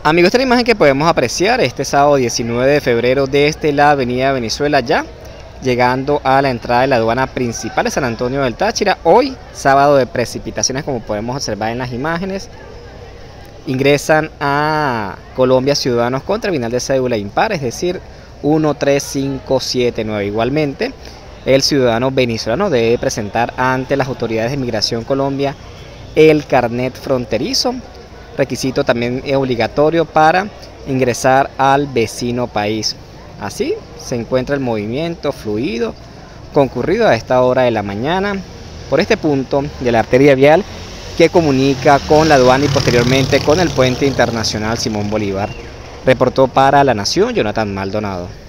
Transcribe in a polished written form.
Amigos, esta es la imagen que podemos apreciar este sábado 19 de febrero desde la avenida Venezuela, ya llegando a la entrada de la aduana principal de San Antonio del Táchira. Hoy, sábado de precipitaciones, como podemos observar en las imágenes. Ingresan a Colombia ciudadanos con terminal de cédula impar, es decir, 13579. Igualmente, el ciudadano venezolano debe presentar ante las autoridades de Migración Colombia el carnet fronterizo, requisito también obligatorio para ingresar al vecino país. Así se encuentra el movimiento fluido, concurrido a esta hora de la mañana por este punto de la arteria vial que comunica con la aduana y posteriormente con el puente internacional Simón Bolívar. Reportó para La Nación Jonathan Maldonado.